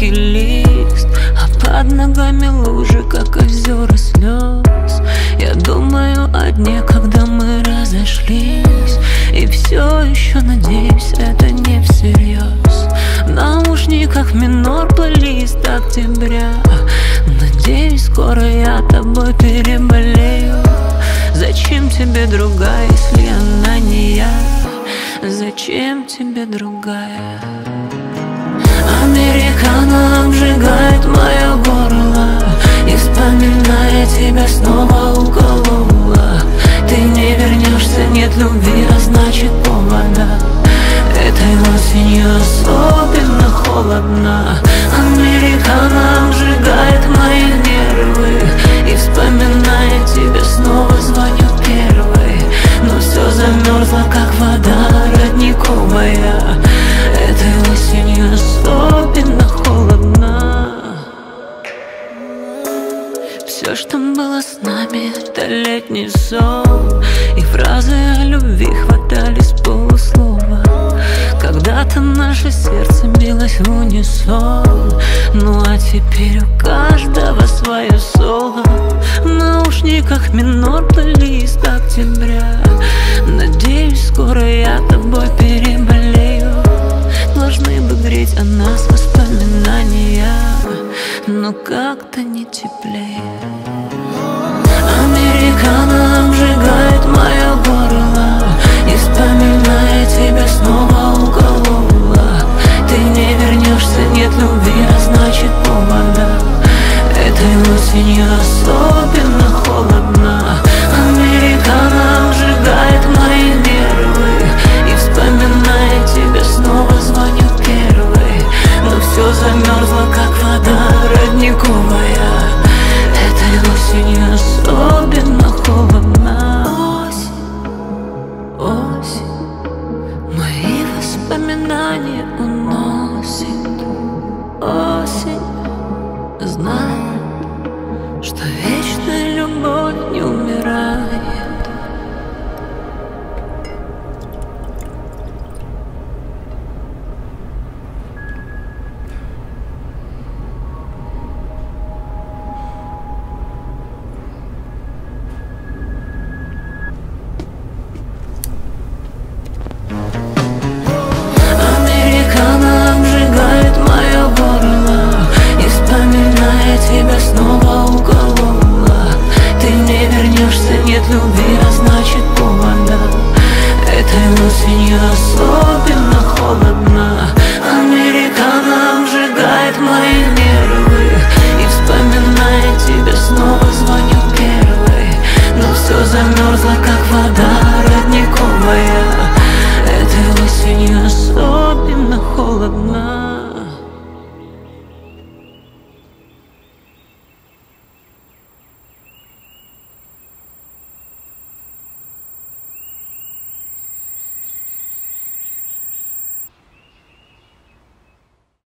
яркий лист, а под ногами лужи, как озера слез. Я думаю о дне, когда мы разошлись, и все еще надеюсь, это не всерьез. В наушниках минор плейлист октября. Надеюсь, скоро я тобой переболею. Зачем тебе другая, если она не я? Зачем тебе другая? Американо обжигает мое горло, и вспоминая тебя снова уколола. Ты не вернешься, нет любви, а значит повода. Этой осенью особенно холодно. Американо обжигает мои нервы, и вспоминая тебя снова звоню первый. Но все замерзло, как вода родниковая. Этой осенью особенно холодно. Все, что было с нами, это летний сон, и фразы о любви хватали с полуслова. Когда-то наше сердце билось в унисон, ну а теперь у каждого свое соло. В наушниках минор плейлист октября. Надеюсь, скоро я тобой переболею. Должны бы греть о нас воспоминания, но как-то